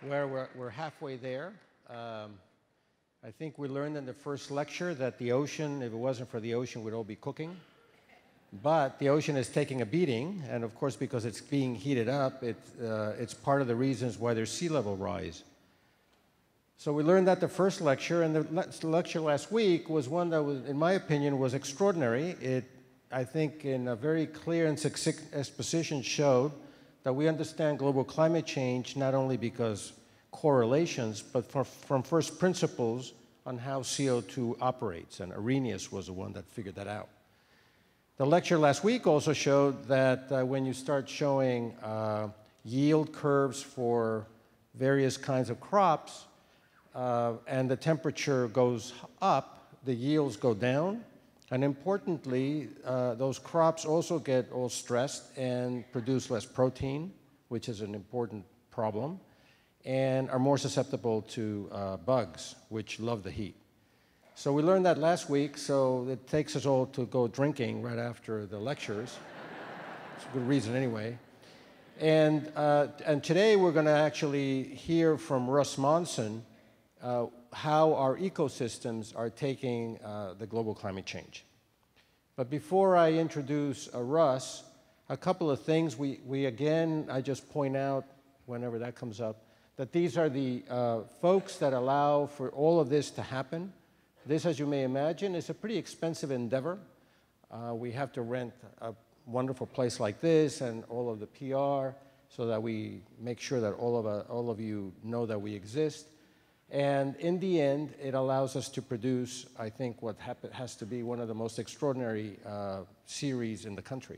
where we're halfway there. I think we learned in the first lecture that the ocean, if it wasn't for the ocean, we'd all be cooking. But the ocean is taking a beating, and of course, because it's being heated up, it's part of the reasons why there's sea level rise. So we learned that the first lecture, and the lecture last week was one that was, in my opinion, was extraordinary. It, I think, in a very clear and succinct exposition showed that we understand global climate change not only because correlations, but from first principles on how CO2 operates, and Arrhenius was the one that figured that out. The lecture last week also showed that when you start showing yield curves for various kinds of crops, and the temperature goes up, the yields go down, and importantly, those crops also get all stressed and produce less protein, which is an important problem, and are more susceptible to bugs, which love the heat. So we learned that last week, so it takes us all to go drinking right after the lectures. It's a good reason anyway. And today we're going to actually hear from Russ Monson how our ecosystems are taking the global climate change. But before I introduce Russ, a couple of things. I just point out, whenever that comes up, that these are the folks that allow for all of this to happen. This, as you may imagine, is a pretty expensive endeavor. We have to rent a wonderful place like this and all of the PR so that we make sure that all of you know that we exist. And in the end, it allows us to produce, I think, what has to be one of the most extraordinary series in the country.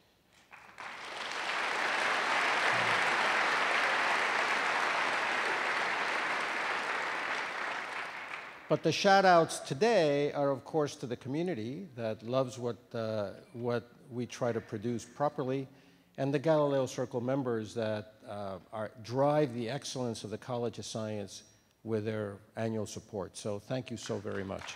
But the shout-outs today are, of course, to the community that loves what we try to produce properly, and the Galileo Circle members that drive the excellence of the College of Science with their annual support. So thank you so very much.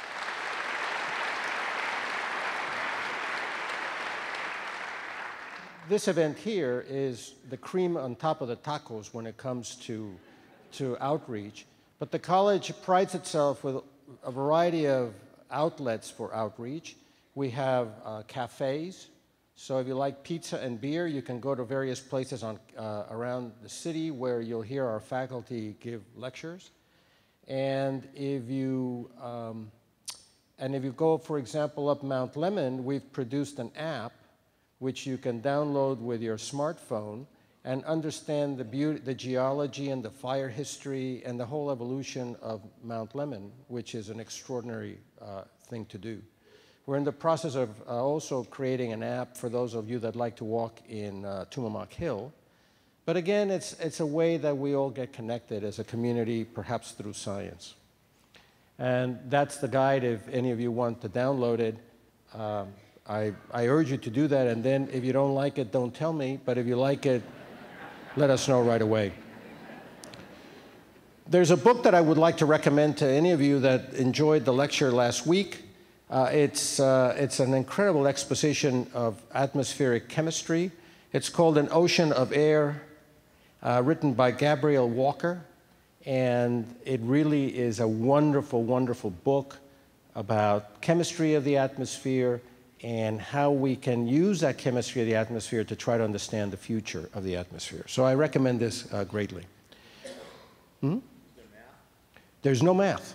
This event here is the cream on top of the tacos when it comes to outreach. But the college prides itself with a variety of outlets for outreach. We have cafes. So if you like pizza and beer, you can go to various places around the city where you'll hear our faculty give lectures. And if you go, for example, up Mount Lemmon, we've produced an app which you can download with your smartphone and understand the geology and the fire history and the whole evolution of Mount Lemmon, which is an extraordinary thing to do. We're in the process of also creating an app for those of you that like to walk in Tumamoc Hill. But again, it's a way that we all get connected as a community, perhaps through science. And that's the guide if any of you want to download it. I urge you to do that, and then if you don't like it, don't tell me, but if you like it, let us know right away. There's a book that I would like to recommend to any of you that enjoyed the lecture last week. It's an incredible exposition of atmospheric chemistry. It's called An Ocean of Air, written by Gabrielle Walker. And it really is a wonderful, wonderful book about chemistry of the atmosphere and how we can use that chemistry of the atmosphere to try to understand the future of the atmosphere. So I recommend this greatly. Hmm? There's no math.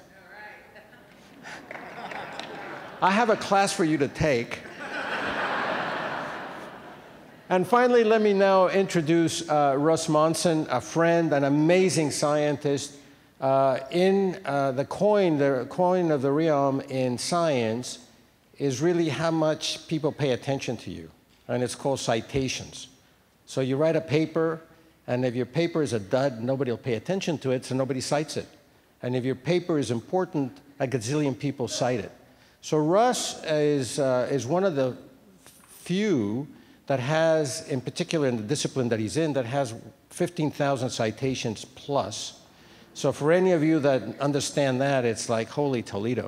I have a class for you to take. And finally, let me now introduce Russ Monson, a friend, an amazing scientist. The coin of the realm in science is really how much people pay attention to you, and it's called citations. So you write a paper, and if your paper is a dud, nobody will pay attention to it, so nobody cites it. And if your paper is important, a gazillion people cite it. So Russ is one of the few that has, in particular in the discipline that he's in, that has 15,000 citations plus. So for any of you that understand that, it's like, holy Toledo.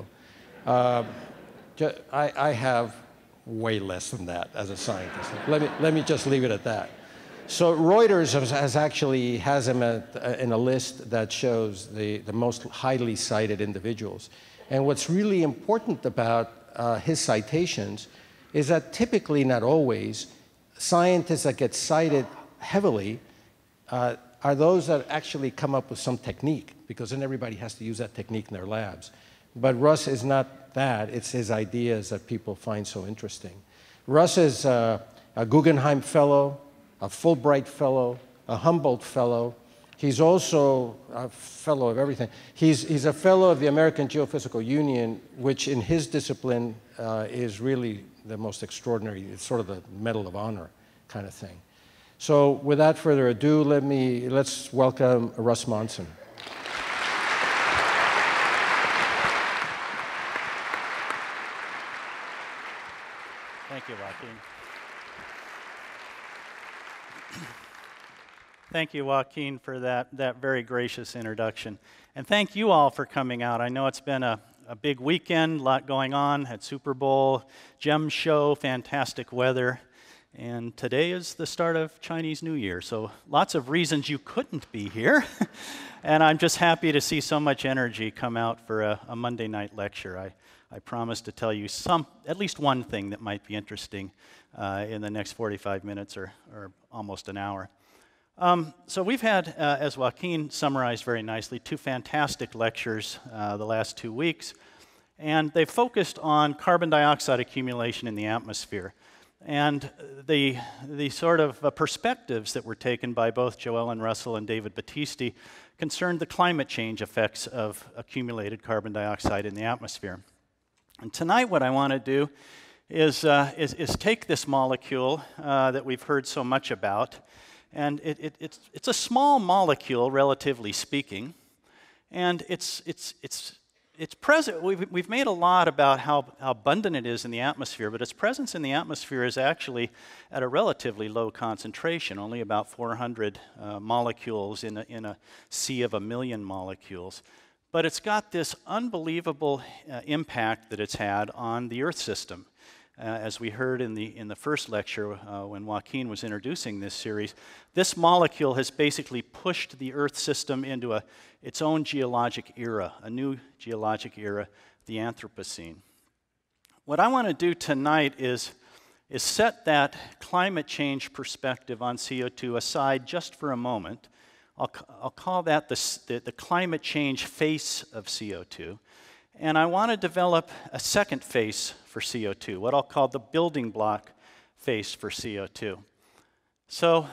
I have way less than that as a scientist. Let me just leave it at that. So Reuters has him in a list that shows the most highly cited individuals. And what's really important about his citations is that typically, not always, scientists that get cited heavily are those that actually come up with some technique, because then everybody has to use that technique in their labs. But Russ is not that. It's his ideas that people find so interesting. Russ is a Guggenheim Fellow, a Fulbright Fellow, a Humboldt Fellow. He's also a Fellow of everything. He's a Fellow of the American Geophysical Union, which in his discipline is really the most extraordinary. It's sort of the Medal of Honor kind of thing. So without further ado, let's welcome Russ Monson. Thank you, Joaquin. Thank you, Joaquin, for that very gracious introduction. And thank you all for coming out. I know it's been a big weekend, a lot going on, had Super Bowl, gem show, fantastic weather. And today is the start of Chinese New Year, so lots of reasons you couldn't be here. And I'm just happy to see so much energy come out for a Monday night lecture. I promise to tell you at least one thing that might be interesting in the next 45 minutes or almost an hour. So we've had, as Joaquin summarized very nicely, 2 fantastic lectures the last 2 weeks, and they focused on carbon dioxide accumulation in the atmosphere. And the sort of perspectives that were taken by both Joellen Russell and David Battisti concerned the climate change effects of accumulated carbon dioxide in the atmosphere. And tonight what I want to do is take this molecule that we've heard so much about, and it's a small molecule, relatively speaking, and it's present. We've made a lot about how abundant it is in the atmosphere, but its presence in the atmosphere is actually at a relatively low concentration, only about 400 molecules in a sea of 1 million molecules. But it's got this unbelievable impact that it's had on the Earth system. As we heard in the first lecture when Joaquin was introducing this series, this molecule has basically pushed the Earth system into its own geologic era, a new geologic era, the Anthropocene. What I want to do tonight is set that climate change perspective on CO2 aside just for a moment. I'll call that the climate change face of CO2. And I want to develop a second face for CO2, what I'll call the building block face for CO2. So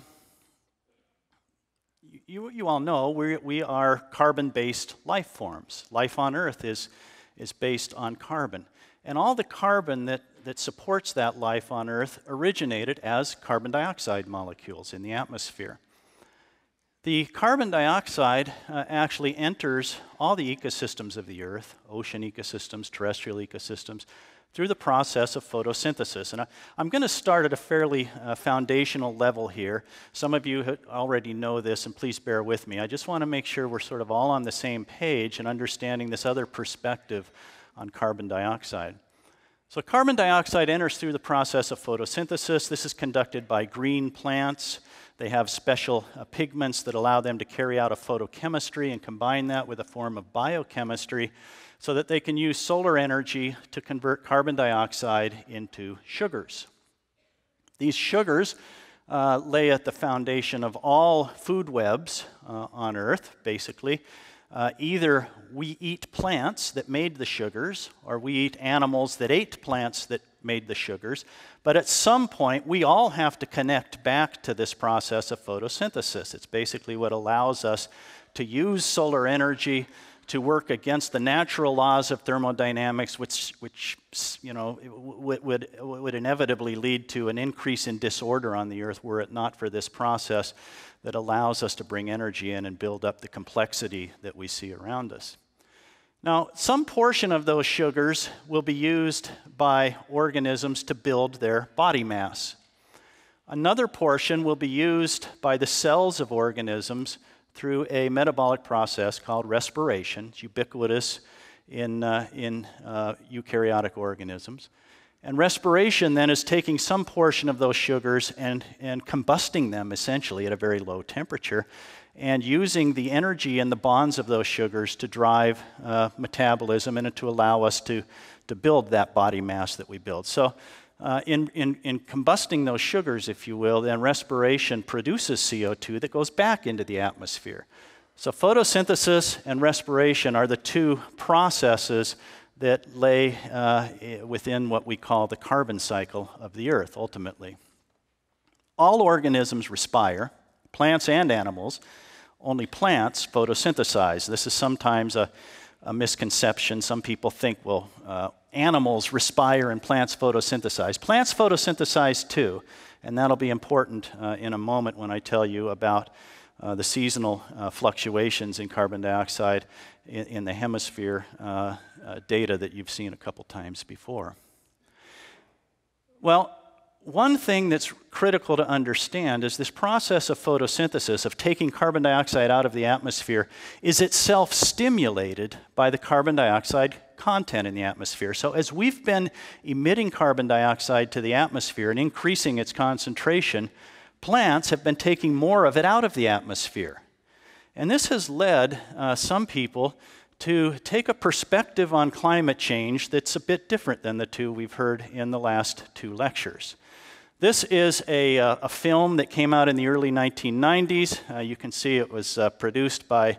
you all know we are carbon-based life forms. Life on Earth is based on carbon. And all the carbon that supports that life on Earth originated as carbon dioxide molecules in the atmosphere. The carbon dioxide actually enters all the ecosystems of the Earth, ocean ecosystems, terrestrial ecosystems, through the process of photosynthesis. And I'm going to start at a fairly foundational level here. Some of you already know this, and please bear with me. I just want to make sure we're sort of all on the same page and understanding this other perspective on carbon dioxide. So carbon dioxide enters through the process of photosynthesis. This is conducted by green plants. They have special pigments that allow them to carry out a photochemistry and combine that with a form of biochemistry so that they can use solar energy to convert carbon dioxide into sugars. These sugars lay at the foundation of all food webs on Earth, basically. Either we eat plants that made the sugars, or we eat animals that ate plants that made the sugars. But at some point, we all have to connect back to this process of photosynthesis. It's basically what allows us to use solar energy to work against the natural laws of thermodynamics, which you know, would inevitably lead to an increase in disorder on the Earth were it not for this process that allows us to bring energy in and build up the complexity that we see around us. Now, some portion of those sugars will be used by organisms to build their body mass. Another portion will be used by the cells of organisms through a metabolic process called respiration. It's ubiquitous in eukaryotic organisms. And respiration then is taking some portion of those sugars and combusting them essentially at a very low temperature and using the energy and the bonds of those sugars to drive metabolism and to allow us to build that body mass that we build. So in combusting those sugars, if you will, then respiration produces CO2 that goes back into the atmosphere. So photosynthesis and respiration are the two processes that lay within what we call the carbon cycle of the Earth, ultimately. All organisms respire, plants and animals. Only plants photosynthesize. This is sometimes a misconception. Some people think, well, animals respire and plants photosynthesize. Plants photosynthesize too, and that'll be important in a moment when I tell you about the seasonal fluctuations in carbon dioxide in the hemisphere data that you've seen a couple times before. Well, one thing that's critical to understand is this process of photosynthesis, of taking carbon dioxide out of the atmosphere, is itself stimulated by the carbon dioxide content in the atmosphere. So as we've been emitting carbon dioxide to the atmosphere and increasing its concentration, plants have been taking more of it out of the atmosphere. And this has led some people to take a perspective on climate change that's a bit different than the two we've heard in the last two lectures. This is a film that came out in the early 1990s. You can see it was produced by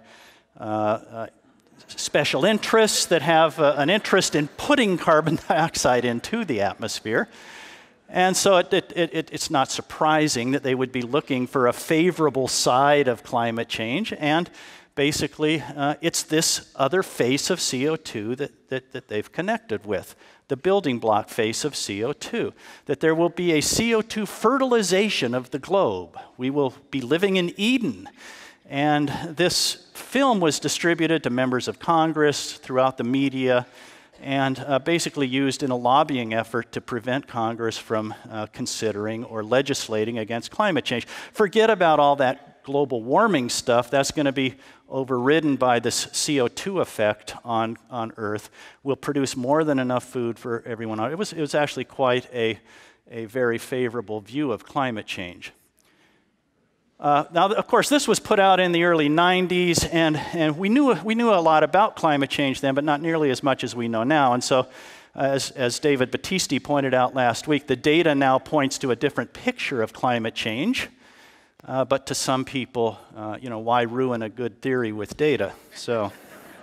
special interests that have an interest in putting carbon dioxide into the atmosphere. And so it's not surprising that they would be looking for a favorable side of climate change. And basically, it's this other face of CO2 that they've connected with, the building block face of CO2, that there will be a CO2 fertilization of the globe. We will be living in Eden. And this film was distributed to members of Congress throughout the media and basically used in a lobbying effort to prevent Congress from considering or legislating against climate change. Forget about all that global warming stuff. That's going to be overridden by this CO2 effect on Earth. We'll produce more than enough food for everyone. It was actually quite a very favorable view of climate change. Now, of course, this was put out in the early 90s, and we knew a lot about climate change then, but not nearly as much as we know now. And so, as David Battisti pointed out last week, the data now points to a different picture of climate change. But to some people, why ruin a good theory with data? So,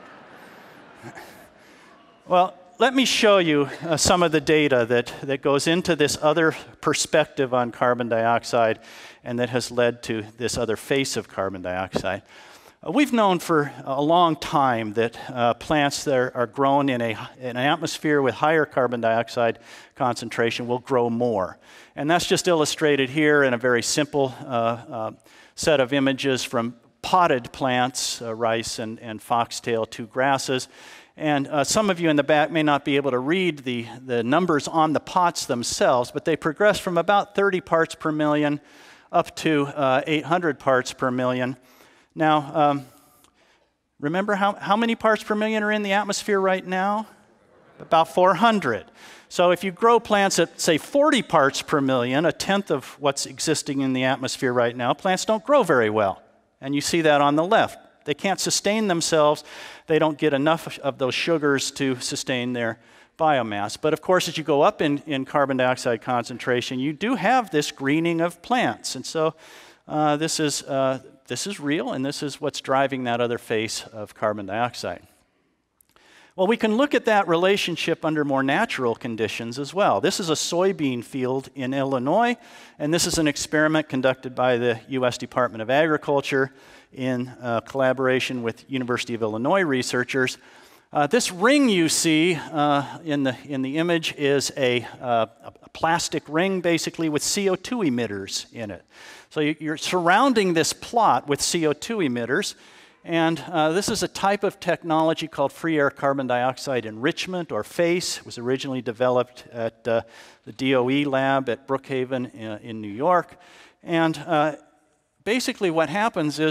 well, let me show you some of the data that goes into this other perspective on carbon dioxide and that has led to this other face of carbon dioxide. We've known for a long time that plants that are grown in an atmosphere with higher carbon dioxide concentration will grow more. And that's just illustrated here in a very simple set of images from potted plants, rice and foxtail, two grasses. And some of you in the back may not be able to read the numbers on the pots themselves, but they progress from about 30 parts per million up to 800 parts per million. Now, remember how many parts per million are in the atmosphere right now? About 400. So if you grow plants at, say, 40 parts per million, a tenth of what's existing in the atmosphere right now, plants don't grow very well. And you see that on the left. They can't sustain themselves. They don't get enough of those sugars to sustain their biomass. But of course, as you go up in carbon dioxide concentration, you do have this greening of plants. And so this is real, and this is what's driving that other face of carbon dioxide. Well, we can look at that relationship under more natural conditions as well. This is a soybean field in Illinois, and this is an experiment conducted by the U.S. Department of Agriculture in collaboration with University of Illinois researchers. This ring you see in the image is a plastic ring, basically, with CO2 emitters in it. So you're surrounding this plot with CO2 emitters, and this is a type of technology called free air carbon dioxide enrichment, or FACE. It was originally developed at the DOE lab at Brookhaven in New York. And basically what happens is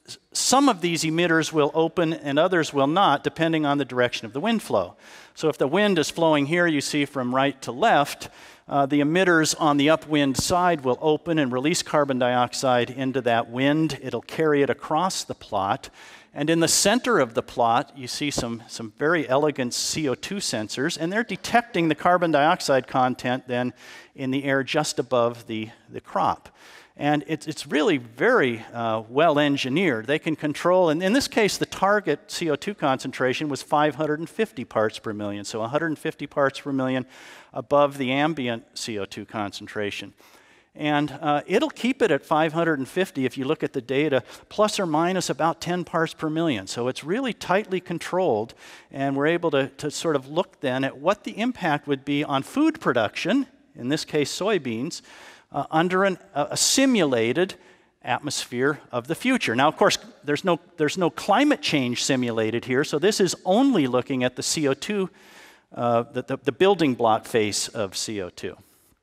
some of these emitters will open and others will not, depending on the direction of the wind flow. So if the wind is flowing here, you see from right to left, the emitters on the upwind side will open and release carbon dioxide into that wind. It'll carry it across the plot. And in the center of the plot, you see some very elegant CO2 sensors, and they're detecting the carbon dioxide content then in the air just above the crop. And it's really very well engineered. They can control, and in this case, the target CO2 concentration was 550 parts per million, so 150 parts per million above the ambient CO2 concentration. And it'll keep it at 550 if you look at the data, plus or minus about 10 parts per million. So it's really tightly controlled, and we're able to sort of look then at what the impact would be on food production, in this case soybeans, under a simulated atmosphere of the future. Now, of course, there's no climate change simulated here, so this is only looking at the CO2, the building block phase of CO2.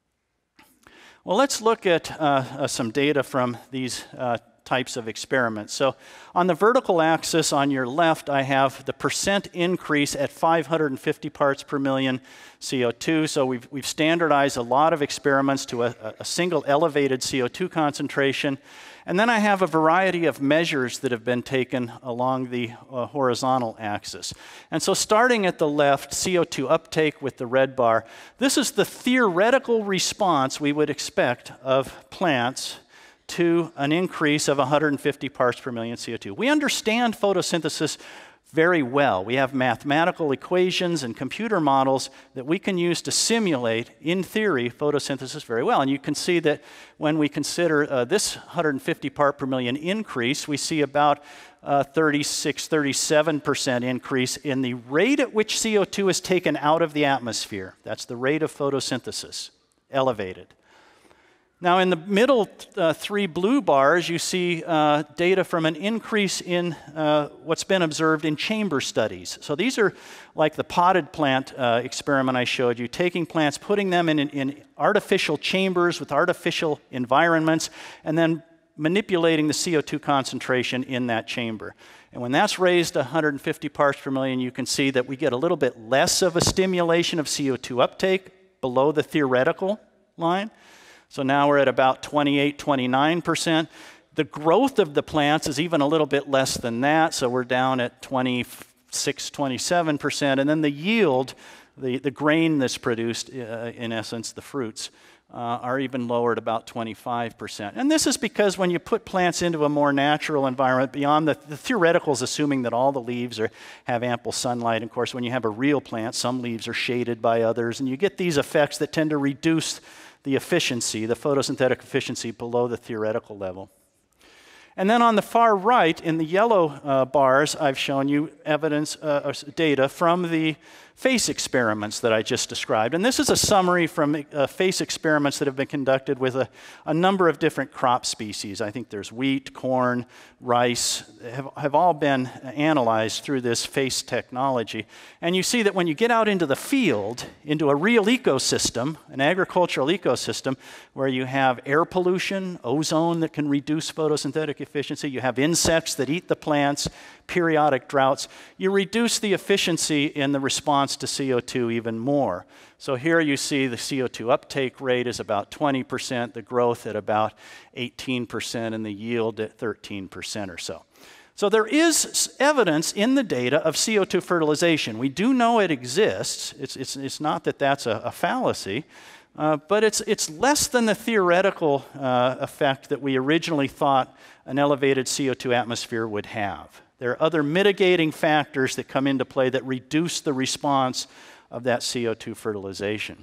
Well, let's look at some data from these types of experiments. So on the vertical axis on your left, I have the percent increase at 550 parts per million CO2. So we've standardized a lot of experiments to a single elevated CO2 concentration. And then I have a variety of measures that have been taken along the horizontal axis. And so starting at the left, CO2 uptake with the red bar, this is the theoretical response we would expect of plants to an increase of 150 parts per million CO2. We understand photosynthesis very well. We have mathematical equations and computer models that we can use to simulate, in theory, photosynthesis very well. And you can see that when we consider this 150 part per million increase, we see about 36, 37% increase in the rate at which CO2 is taken out of the atmosphere. That's the rate of photosynthesis, elevated. Now, in the middle three blue bars, you see data from an increase in what's been observed in chamber studies. So these are like the potted plant experiment I showed you, taking plants, putting them in artificial chambers with artificial environments, and then manipulating the CO2 concentration in that chamber. And when that's raised to 150 parts per million, you can see that we get a little bit less of a stimulation of CO2 uptake below the theoretical line. So now we're at about 28, 29%. The growth of the plants is even a little bit less than that, so we're down at 26, 27%. And then the yield, the grain that's produced, in essence, the fruits, are even lower at about 25%. And this is because when you put plants into a more natural environment, beyond the theoretical is assuming that all the leaves have ample sunlight. Of course, when you have a real plant, some leaves are shaded by others, and you get these effects that tend to reduce the efficiency, the photosynthetic efficiency below the theoretical level. And then on the far right, in the yellow bars, I've shown you evidence, data from the face experiments that I just described. And this is a summary from face experiments that have been conducted with a number of different crop species. I think there's wheat, corn, rice, have all been analyzed through this face technology. And you see that when you get out into the field, into a real ecosystem, an agricultural ecosystem, where you have air pollution, ozone that can reduce photosynthetic efficiency, you have insects that eat the plants, periodic droughts, you reduce the efficiency in the response to CO2 even more. So here you see the CO2 uptake rate is about 20%, the growth at about 18%, and the yield at 13% or so. So there is evidence in the data of CO2 fertilization. We do know it exists. It's not that that's a fallacy, but it's less than the theoretical effect that we originally thought an elevated CO2 atmosphere would have. There are other mitigating factors that come into play that reduce the response of that CO2 fertilization.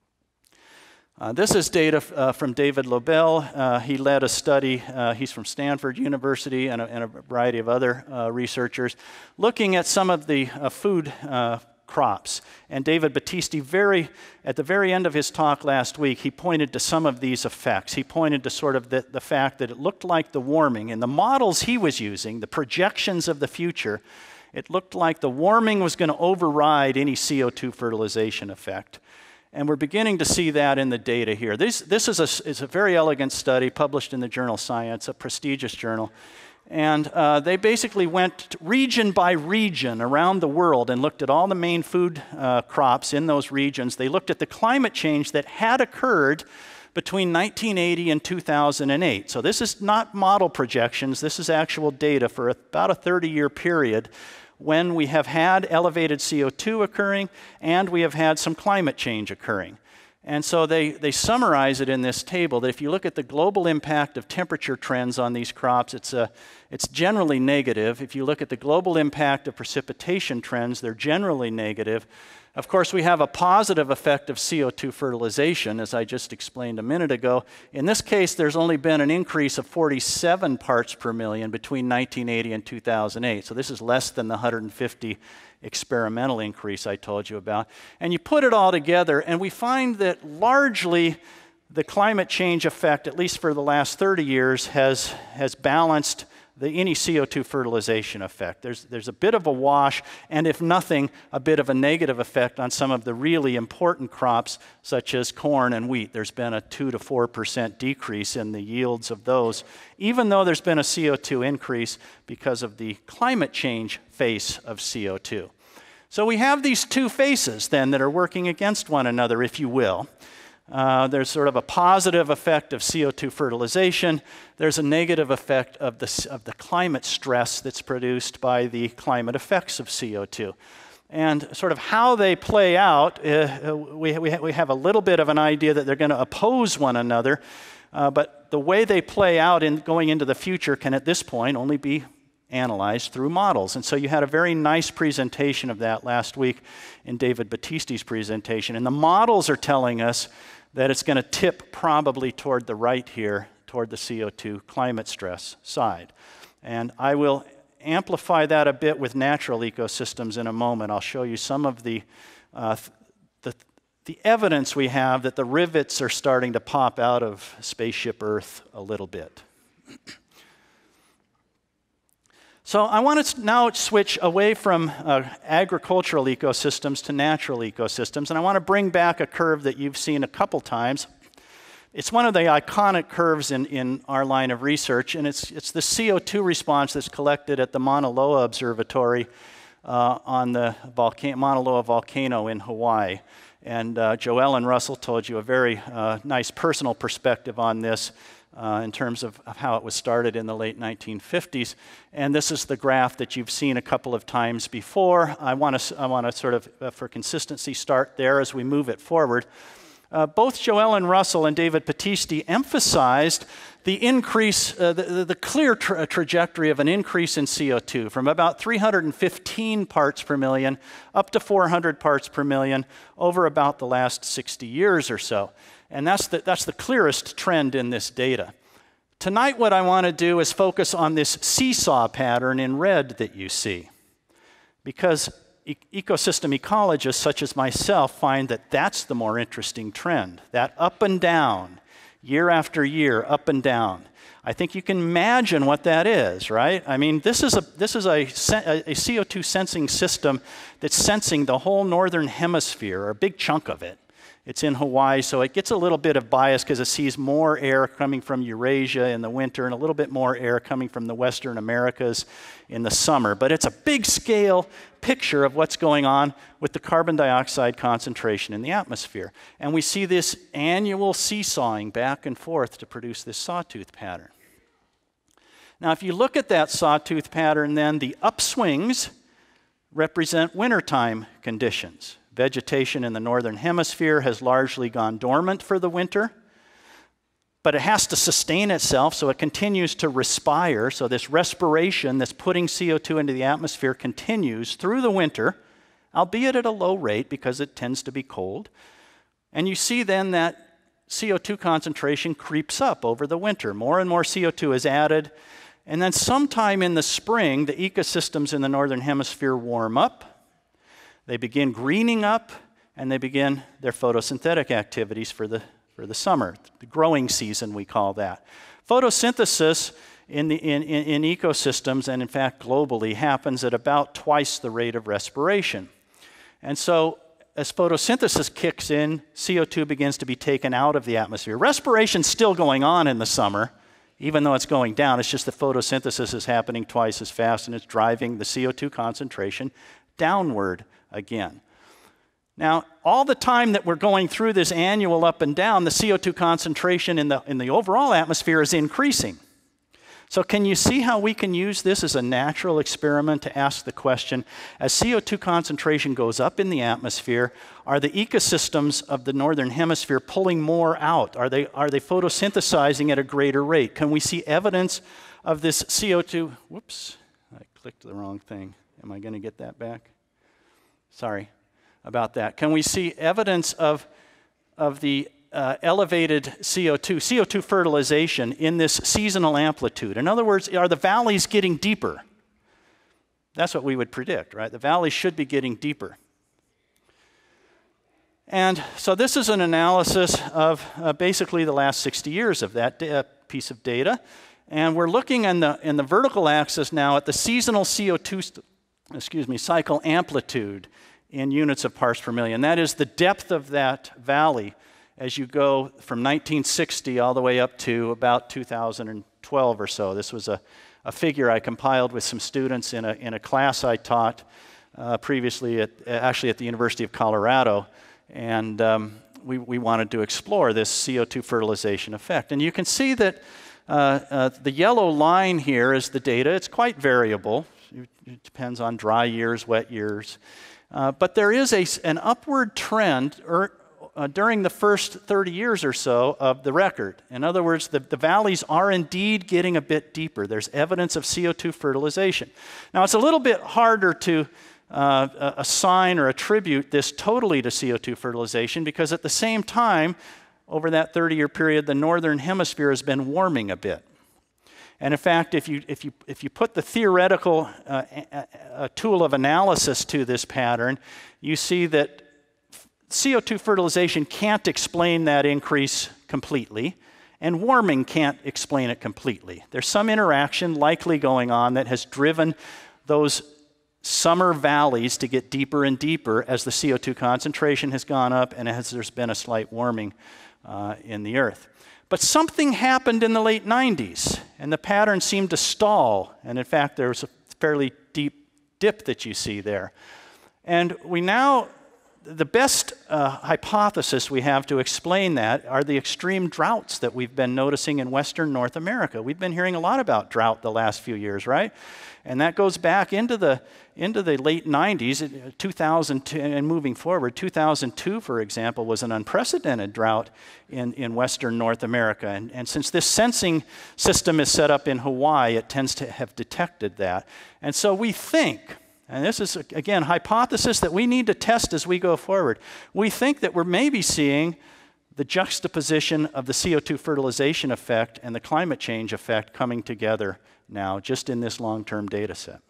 This is data from David Lobel. He led a study, he's from Stanford University and a variety of other researchers, looking at some of the food crops. And David Battisti, at the very end of his talk last week, he pointed to some of these effects. He pointed to sort of the fact that it looked like the warming, and the models he was using, the projections of the future, it looked like the warming was going to override any CO2 fertilization effect. And we're beginning to see that in the data here. This is a very elegant study published in the journal Science, a prestigious journal. And they basically went region by region around the world and looked at all the main food crops in those regions. They looked at the climate change that had occurred between 1980 and 2008. So this is not model projections. This is actual data for about a 30-year period when we have had elevated CO2 occurring and we have had some climate change occurring. And so they summarize it in this table that if you look at the global impact of temperature trends on these crops, it's generally negative. If you look at the global impact of precipitation trends, they're generally negative. Of course, we have a positive effect of CO2 fertilization, as I just explained a minute ago. In this case, there's only been an increase of 47 parts per million between 1980 and 2008. So this is less than the 150 experimental increase I told you about. And you put it all together, and we find that largely the climate change effect, at least for the last 30 years, has balanced any CO2 fertilization effect. There's a bit of a wash, and if nothing, a bit of a negative effect on some of the really important crops, such as corn and wheat. There's been a 2 to 4% decrease in the yields of those, even though there's been a CO2 increase because of the climate change face of CO2. So we have these two faces, then, that are working against one another, if you will. There's sort of a positive effect of CO2 fertilization. There's a negative effect of the climate stress that's produced by the climate effects of CO2. And sort of how they play out, we have a little bit of an idea that they're going to oppose one another, but the way they play out in going into the future can at this point only be analyzed through models. And so you had a very nice presentation of that last week in David Battisti's presentation. And the models are telling us that it's going to tip probably toward the right here, toward the CO2 climate stress side. And I will amplify that a bit with natural ecosystems in a moment. I'll show you some of the evidence we have that the rivets are starting to pop out of spaceship Earth a little bit. So I want to now switch away from agricultural ecosystems to natural ecosystems, and I want to bring back a curve that you've seen a couple times. It's one of the iconic curves in our line of research, and it's the CO2 response that's collected at the Mauna Loa Observatory on the Mauna Loa volcano in Hawaii. And Joelle and Russell told you a very nice personal perspective on this. In terms of how it was started in the late 1950s. And this is the graph that you've seen a couple of times before. I want to sort of, for consistency, start there as we move it forward. Both Joelle and Russell and David Battisti emphasized the increase, the clear trajectory of an increase in CO2 from about 315 parts per million up to 400 parts per million over about the last 60 years or so. And that's the clearest trend in this data. Tonight, what I want to do is focus on this seesaw pattern in red that you see. Because ecosystem ecologists such as myself find that that's the more interesting trend. That up and down, year after year, up and down. I think you can imagine what that is, right? I mean, this is a CO2 sensing system that's sensing the whole northern hemisphere, or a big chunk of it. It's in Hawaii, so it gets a little bit of bias because it sees more air coming from Eurasia in the winter and a little bit more air coming from the Western Americas in the summer. But it's a big scale picture of what's going on with the carbon dioxide concentration in the atmosphere. And we see this annual seesawing back and forth to produce this sawtooth pattern. Now, if you look at that sawtooth pattern, then the upswings represent wintertime conditions. Vegetation in the northern hemisphere has largely gone dormant for the winter, but it has to sustain itself, so it continues to respire. So this respiration that's putting CO2 into the atmosphere continues through the winter, albeit at a low rate because it tends to be cold. And you see then that CO2 concentration creeps up over the winter. More and more CO2 is added, and then sometime in the spring, the ecosystems in the northern hemisphere warm up. They begin greening up, and they begin their photosynthetic activities for the summer, the growing season we call that. Photosynthesis in ecosystems, and in fact globally, happens at about twice the rate of respiration. And so as photosynthesis kicks in, CO2 begins to be taken out of the atmosphere. Respiration's still going on in the summer even though it's going down. It's just the photosynthesis is happening twice as fast, and it's driving the CO2 concentration downward again. Now, all the time that we're going through this annual up and down, the CO2 concentration in the overall atmosphere is increasing. So can you see how we can use this as a natural experiment to ask the question, as CO2 concentration goes up in the atmosphere, are the ecosystems of the northern hemisphere pulling more out? Are they photosynthesizing at a greater rate? Can we see evidence of this CO2? Whoops, I clicked the wrong thing. Am I going to get that back? Sorry about that. Can we see evidence of the elevated CO2 fertilization in this seasonal amplitude? In other words, are the valleys getting deeper? That's what we would predict, right? The valleys should be getting deeper. And so this is an analysis of basically the last 60 years of that piece of data. And we're looking in the vertical axis now at the seasonal CO2 cycle amplitude in units of parts per million. That is the depth of that valley as you go from 1960 all the way up to about 2012 or so. This was a figure I compiled with some students in a class I taught previously actually at the University of Colorado, and we wanted to explore this CO2 fertilization effect. And you can see that the yellow line here is the data. It's quite variable. It depends on dry years, wet years. But there is an upward trend during the first 30 years or so of the record. In other words, the valleys are indeed getting a bit deeper. There's evidence of CO2 fertilization. Now, it's a little bit harder to assign or attribute this totally to CO2 fertilization, because at the same time, over that 30-year period, the northern hemisphere has been warming a bit. And in fact, if you put the theoretical tool of analysis to this pattern, you see that CO2 fertilization can't explain that increase completely, and warming can't explain it completely. There's some interaction likely going on that has driven those summer valleys to get deeper and deeper as the CO2 concentration has gone up and as there's been a slight warming in the Earth. But something happened in the late 90s, and the pattern seemed to stall. And in fact, there was a fairly deep dip that you see there. And the best hypothesis we have to explain that are the extreme droughts that we've been noticing in Western North America. We've been hearing a lot about drought the last few years, right? And that goes back into the late 90s, 2002, and moving forward. 2002, for example, was an unprecedented drought in Western North America. And since this sensing system is set up in Hawaii, it tends to have detected that. And so we think, and this is, again, hypothesis that we need to test as we go forward. We think that we're maybe seeing the juxtaposition of the CO2 fertilization effect and the climate change effect coming together now, just in this long-term data set.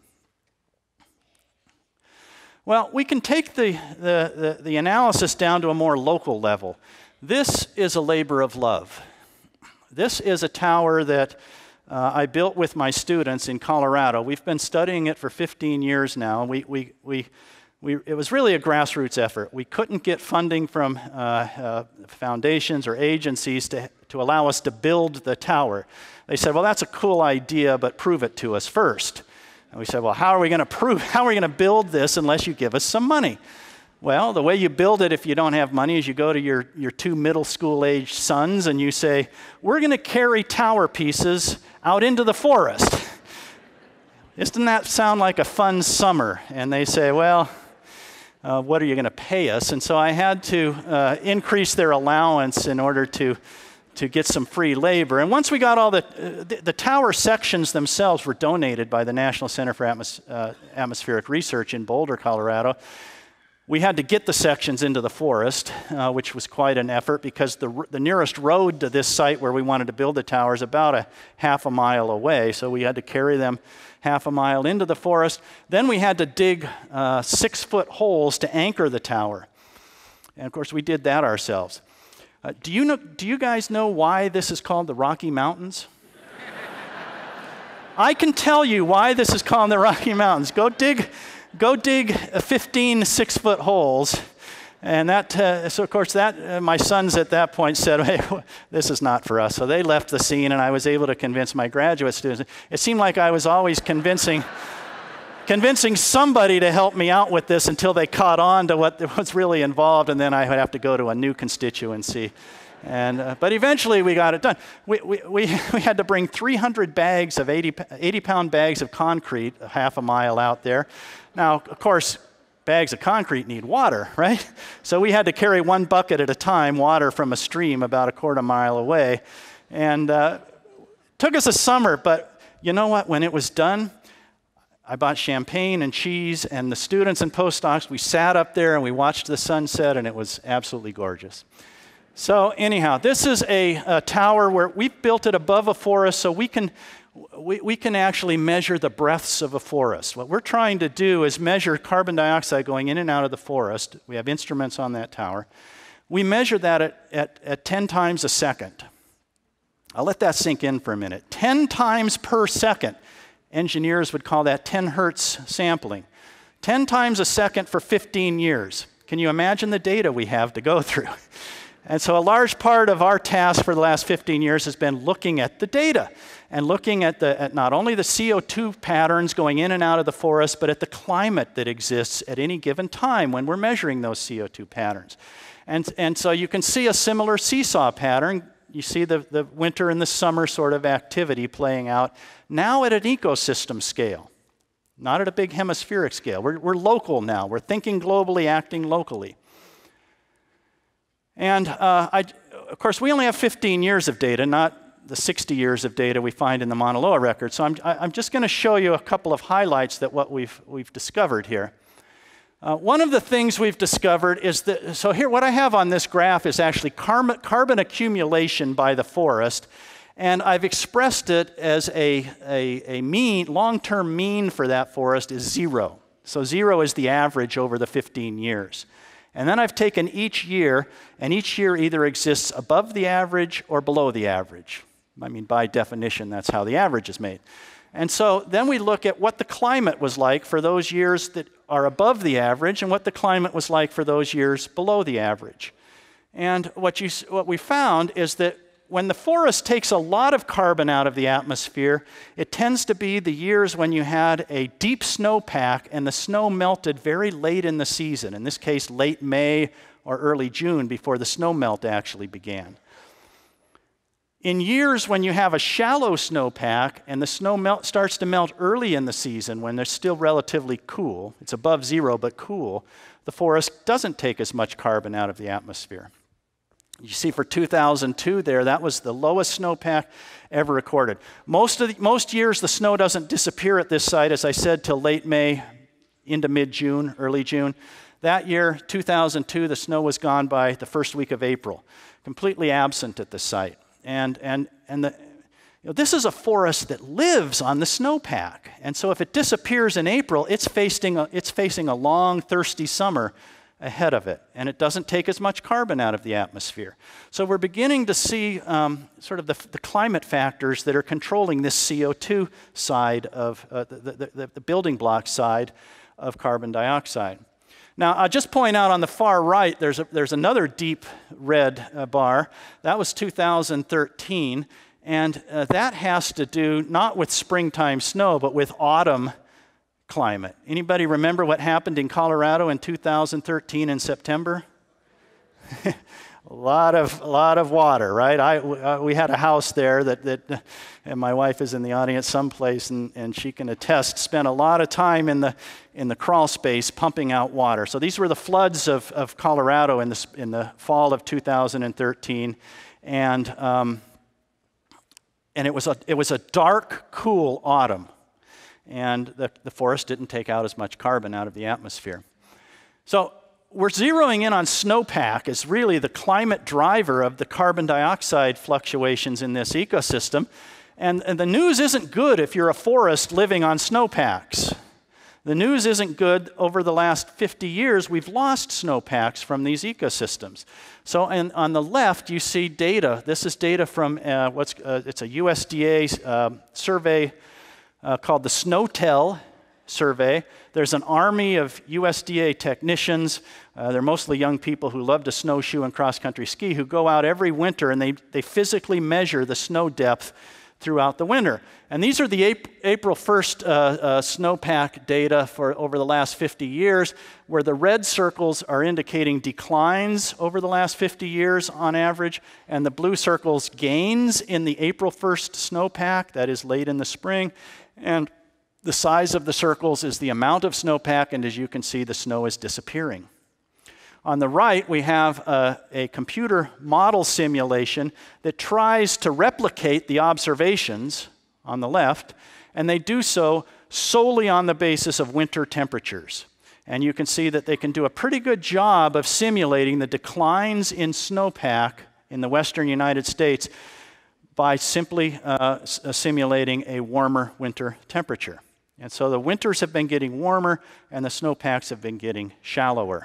Well, we can take the analysis down to a more local level. This is a labor of love. This is a tower that I built with my students in Colorado. We've been studying it for 15 years now. It was really a grassroots effort. We couldn't get funding from foundations or agencies to allow us to build the tower. They said, well, that's a cool idea, but prove it to us first. And we said, well, how are we going to build this unless you give us some money? Well, the way you build it if you don't have money is you go to your two middle school age sons and you say, we're going to carry tower pieces out into the forest. Doesn't that sound like a fun summer? And they say, well, what are you going to pay us? And so I had to increase their allowance in order to get some free labor. And once we got all the tower sections themselves were donated by the National Center for Atmospheric Research in Boulder, Colorado. We had to get the sections into the forest, which was quite an effort because the nearest road to this site where we wanted to build the tower is about a half a mile away. So we had to carry them half a mile into the forest. Then we had to dig 6-foot holes to anchor the tower. And of course, we did that ourselves. Do you guys know why this is called the Rocky Mountains? I can tell you why this is called the Rocky Mountains. Go dig 15 6-foot holes And so of course, my sons at that point said, hey, this is not for us. So they left the scene, and I was able to convince my graduate students. It seemed like I was always convincing somebody to help me out with this until they caught on to what was really involved, and then I would have to go to a new constituency. But eventually we got it done. We had to bring 300 bags of 80-pound bags of concrete half a mile out there. Now, of course, bags of concrete need water, right? So we had to carry 1 bucket at a time, water from a stream about a quarter mile away. And it took us a summer, but you know what? When it was done, I bought champagne and cheese, and the students and postdocs, we sat up there and we watched the sunset, and it was absolutely gorgeous. So anyhow, this is a tower where we've built it above a forest, so we can actually measure the breaths of a forest. What we're trying to do is measure carbon dioxide going in and out of the forest. We have instruments on that tower. We measure that at 10 times a second. I'll let that sink in for a minute. 10 times per second. Engineers would call that 10 hertz sampling. 10 times a second for 15 years. Can you imagine the data we have to go through? And so a large part of our task for the last 15 years has been looking at the data and looking at not only the CO2 patterns going in and out of the forest, but at the climate that exists at any given time when we're measuring those CO2 patterns. And so you can see a similar seesaw pattern. You see the winter and the summer sort of activity playing out now at an ecosystem scale, not at a big hemispheric scale. We're local now. We're thinking globally, acting locally. And of course, we only have 15 years of data, not the 60 years of data we find in the Mauna Loa record. So I'm just going to show you a couple of highlights that what we've discovered here. One of the things we've discovered is that, so here what I have on this graph is actually carbon accumulation by the forest, and I've expressed it as a mean, long-term mean for that forest is 0. So 0 is the average over the 15 years. And then I've taken each year, and each year either exists above the average or below the average. I mean, by definition, that's how the average is made. And so then we look at what the climate was like for those years that are above the average and what the climate was like for those years below the average. And what we found is that when the forest takes a lot of carbon out of the atmosphere, it tends to be the years when you had a deep snowpack and the snow melted very late in the season, in this case late May or early June before the snow melt actually began. In years when you have a shallow snowpack and the snow starts to melt early in the season when they're still relatively cool, it's above 0 but cool, the forest doesn't take as much carbon out of the atmosphere. You see for 2002 there, that was the lowest snowpack ever recorded. Most years the snow doesn't disappear at this site, as I said, till late May into mid-June, early June. That year, 2002, the snow was gone by the first week of April, completely absent at the site. This is a forest that lives on the snowpack. And so if it disappears in April, it's facing a long, thirsty summer ahead of it, and it doesn't take as much carbon out of the atmosphere. So we're beginning to see sort of the climate factors that are controlling this CO2 side of the building block side of carbon dioxide. Now, I'll just point out on the far right, there's another deep red bar. That was 2013, and that has to do not with springtime snow, but with autumn climate. Anybody remember what happened in Colorado in 2013 in September? A lot of water, right? We had a house there and my wife is in the audience someplace, and she can attest, spent a lot of time in the crawl space pumping out water. So these were the floods of Colorado in the fall of 2013, and it was a dark, cool autumn. And the forest didn't take out as much carbon out of the atmosphere. So we're zeroing in on snowpack as really the climate driver of the carbon dioxide fluctuations in this ecosystem. And the news isn't good if you're a forest living on snowpacks. The news isn't good. Over the last 50 years, we've lost snowpacks from these ecosystems. So on the left, you see data. This is data from it's a USDA survey called the SNOWTEL, survey. There's an army of USDA technicians. They're mostly young people who love to snowshoe and cross-country ski who go out every winter and they physically measure the snow depth throughout the winter. And these are the April 1st snowpack data for over the last 50 years, where the red circles are indicating declines over the last 50 years on average, and the blue circles gains in the April 1st snowpack, that is late in the spring. And the size of the circles is the amount of snowpack, and as you can see, the snow is disappearing. On the right, we have a computer model simulation that tries to replicate the observations on the left, and they do so solely on the basis of winter temperatures. And you can see that they can do a pretty good job of simulating the declines in snowpack in the western United States by simply simulating a warmer winter temperature. And so the winters have been getting warmer, and the snowpacks have been getting shallower.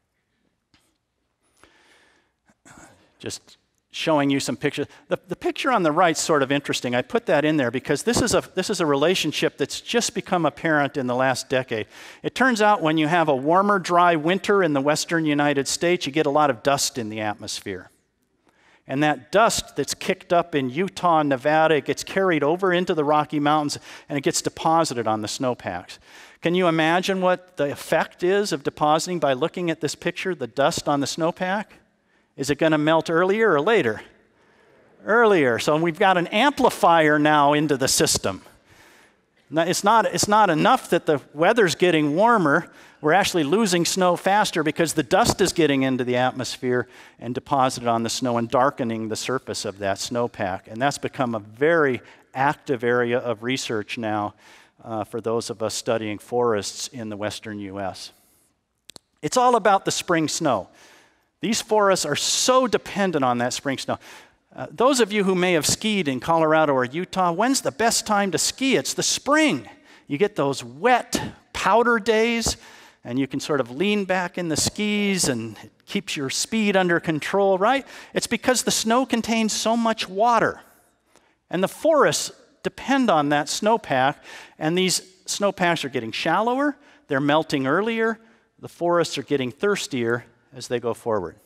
Just showing you some pictures. The picture on the right's sort of interesting. I put that in there because this is a relationship that's just become apparent in the last decade. It turns out when you have a warmer, dry winter in the western United States, you get a lot of dust in the atmosphere. And that dust that's kicked up in Utah and Nevada, it gets carried over into the Rocky Mountains and it gets deposited on the snowpacks. Can you imagine what the effect is of depositing by looking at this picture, the dust on the snowpack? Is it going to melt earlier or later? Earlier. So we've got an amplifier now into the system. Now, it's not enough that the weather's getting warmer. We're actually losing snow faster because the dust is getting into the atmosphere and deposited on the snow and darkening the surface of that snowpack. And that's become a very active area of research now for those of us studying forests in the western U.S. It's all about the spring snow. These forests are so dependent on that spring snow. Those of you who may have skied in Colorado or Utah, when's the best time to ski? It's the spring. You get those wet powder days, and you can sort of lean back in the skis, and it keeps your speed under control, right? It's because the snow contains so much water. And the forests depend on that snowpack, and these snowpacks are getting shallower, they're melting earlier, the forests are getting thirstier as they go forward.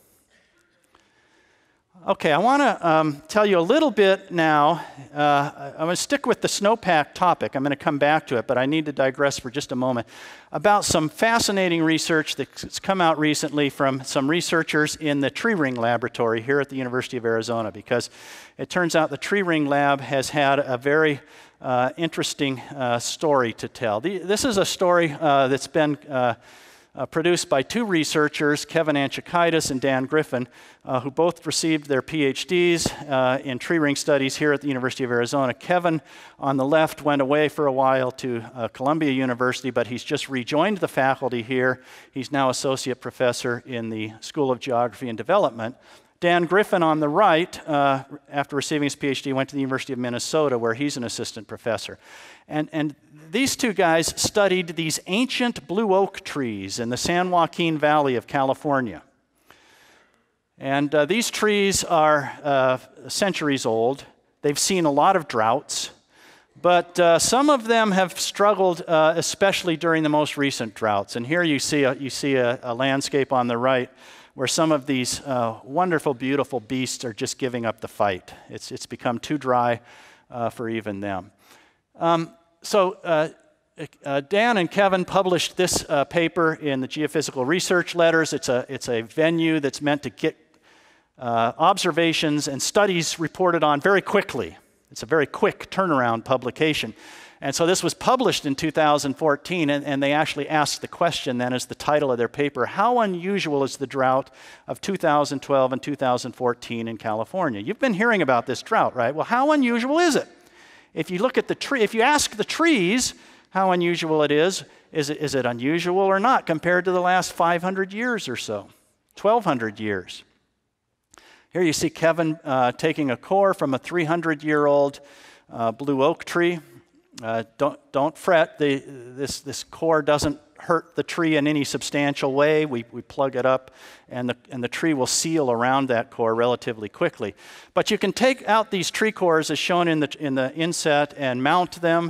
Okay, I want to tell you a little bit now. I'm going to stick with the snowpack topic. I'm going to come back to it, but I need to digress for just a moment about some fascinating research that's come out recently from some researchers in the tree ring laboratory here at the University of Arizona, because it turns out the tree ring lab has had a very interesting story to tell. This is a story that's been produced by two researchers, Kevin Anchikaitis and Dan Griffin, who both received their PhDs in tree ring studies here at the University of Arizona. Kevin, on the left, went away for a while to Columbia University, but he's just rejoined the faculty here. He's now associate professor in the School of Geography and Development. Dan Griffin on the right, after receiving his PhD, went to the University of Minnesota, where he's an assistant professor. And these two guys studied these ancient blue oak trees in the San Joaquin Valley of California. And these trees are centuries old. They've seen a lot of droughts, but some of them have struggled, especially during the most recent droughts. And here you see a landscape on the right where some of these wonderful, beautiful beasts are just giving up the fight. It's become too dry for even them. Dan and Kevin published this paper in the Geophysical Research Letters. It's a venue that's meant to get observations and studies reported on very quickly. It's a very quick turnaround publication. And so this was published in 2014, and they actually asked the question then as the title of their paper, how unusual is the drought of 2012 and 2014 in California? You've been hearing about this drought, right? Well, how unusual is it? If you look at the tree, if you ask the trees how unusual it is it unusual or not compared to the last 500 years or so, 1,200 years? Here you see Kevin taking a core from a 300-year-old blue oak tree. Don't fret, this core doesn't hurt the tree in any substantial way. We plug it up, and the tree will seal around that core relatively quickly. But you can take out these tree cores as shown in the inset and mount them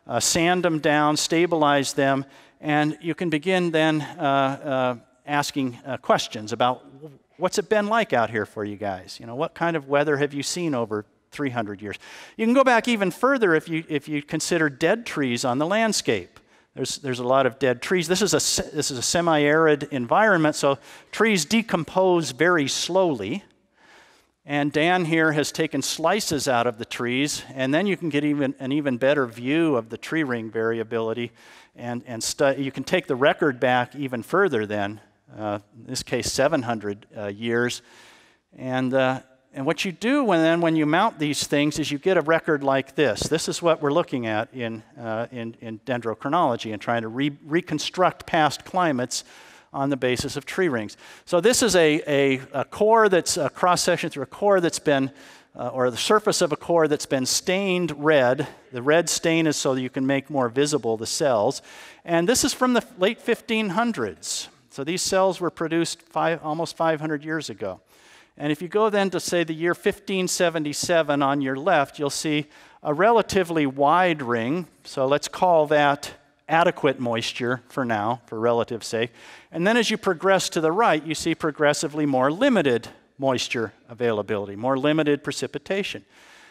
sand them down, stabilize them, and you can begin then asking questions about what's it been like out here for you guys? You know, what kind of weather have you seen over 300 years? You can go back even further if you consider dead trees on the landscape. There's a lot of dead trees. This is a semi-arid environment, so trees decompose very slowly. And Dan here has taken slices out of the trees, and then you can get an even better view of the tree ring variability, and you can take the record back even further then, in this case 700 years. And what you do when you mount these things is you get a record like this. This is what we're looking at in dendrochronology and trying to reconstruct past climates on the basis of tree rings. So this is a core that's a cross-section through a core that's been, or the surface of a core that's been stained red. The red stain is so that you can make more visible the cells. And this is from the late 1500s. So these cells were produced almost 500 years ago. And if you go then to, say, the year 1577 on your left, you'll see a relatively wide ring. So let's call that adequate moisture for now, for relative sake. And then as you progress to the right, you see progressively more limited moisture availability, more limited precipitation.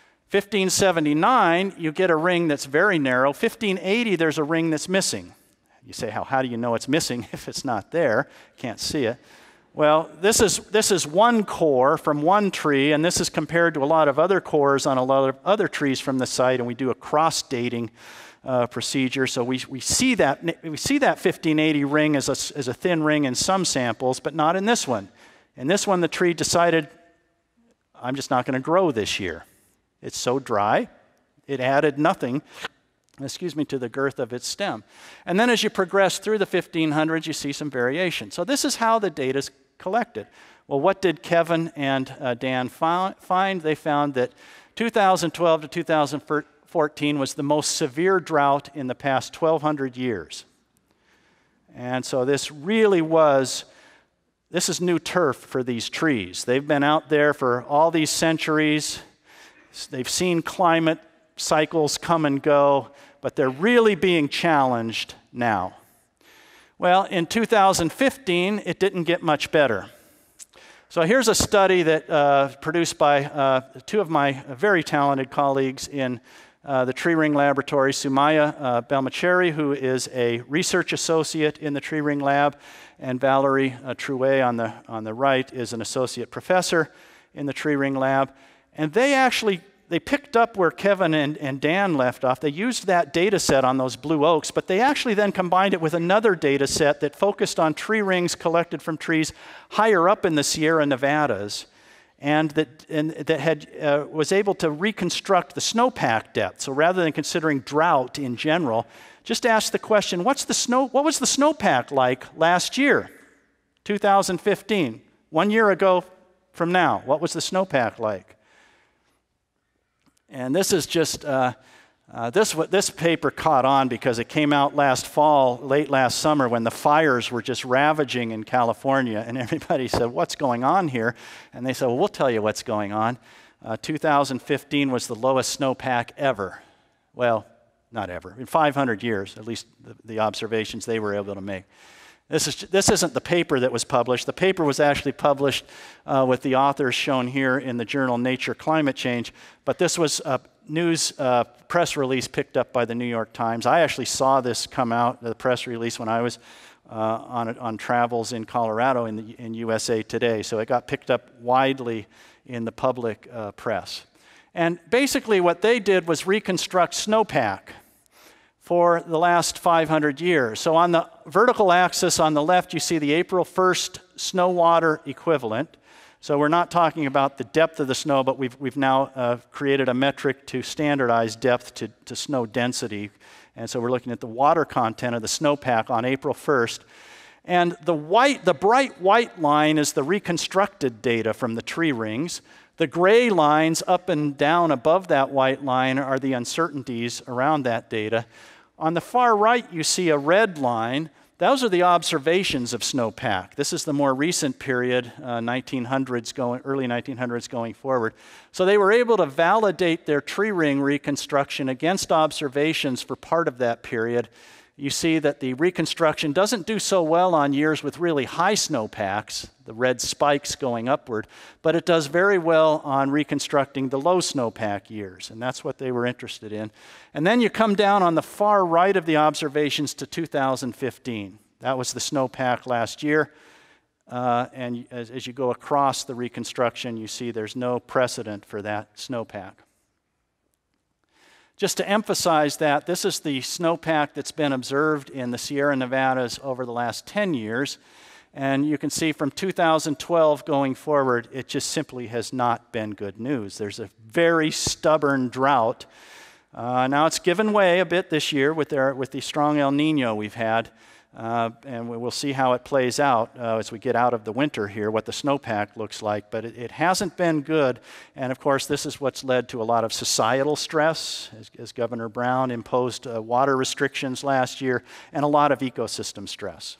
1579, you get a ring that's very narrow. 1580, there's a ring that's missing. You say, how do you know it's missing if it's not there? Can't see it. Well, this is one core from one tree, and this is compared to a lot of other cores on a lot of other trees from the site, and we do a cross-dating procedure. So we see that 1580 ring as a thin ring in some samples, but not in this one. In this one, the tree decided, I'm just not going to grow this year. It's so dry, it added nothing, to the girth of its stem. And then as you progress through the 1500s, you see some variation. So this is how the data is collected. Well, what did Kevin and Dan find? They found that 2012 to 2014 was the most severe drought in the past 1,200 years. And so this is new turf for these trees. They've been out there for all these centuries. They've seen climate cycles come and go, but they're really being challenged now. Well, in 2015, it didn't get much better. So here's a study that produced by two of my very talented colleagues in the tree ring laboratory, Sumaya Belmacheri, who is a research associate in the tree ring lab, and Valerie Trouet on the right is an associate professor in the tree ring lab. And they picked up where Kevin and Dan left off. They used that data set on those blue oaks, but they actually then combined it with another data set that focused on tree rings collected from trees higher up in the Sierra Nevadas, and that was able to reconstruct the snowpack depth. So rather than considering drought in general, just ask the question, what was the snowpack like last year, 2015? 1 year ago from now, what was the snowpack like? And this is just, this paper caught on because it came out late last summer when the fires were just ravaging in California, and everybody said, what's going on here? And they said, well, we'll tell you what's going on. 2015 was the lowest snowpack ever. Well, not ever, in 500 years, at least the observations they were able to make. This isn't the paper that was published. The paper was actually published with the authors shown here in the journal Nature Climate Change, but this was a news press release picked up by the New York Times. I actually saw this come out, the press release, when I was on travels in Colorado in USA Today, so it got picked up widely in the public press. And basically what they did was reconstruct snowpack for the last 500 years. So on the vertical axis on the left, you see the April 1st snow water equivalent. So we're not talking about the depth of the snow, but we've now created a metric to standardize depth to snow density. And so we're looking at the water content of the snowpack on April 1st. And the bright white line is the reconstructed data from the tree rings. The gray lines up and down above that white line are the uncertainties around that data. On the far right, you see a red line. Those are the observations of snowpack. This is the more recent period, early 1900s going forward. So they were able to validate their tree ring reconstruction against observations for part of that period. You see that the reconstruction doesn't do so well on years with really high snowpacks, the red spikes going upward, but it does very well on reconstructing the low snowpack years, and that's what they were interested in. And then you come down on the far right of the observations to 2015. That was the snowpack last year, and as you go across the reconstruction, you see there's no precedent for that snowpack. Just to emphasize that, this is the snowpack that's been observed in the Sierra Nevadas over the last 10 years. And you can see from 2012 going forward, it just simply has not been good news. There's a very stubborn drought. Now it's given way a bit this year with the strong El Nino we've had. And we'll see how it plays out as we get out of the winter here, what the snowpack looks like. But it hasn't been good. And of course, this is what's led to a lot of societal stress, as Governor Brown imposed water restrictions last year, and a lot of ecosystem stress.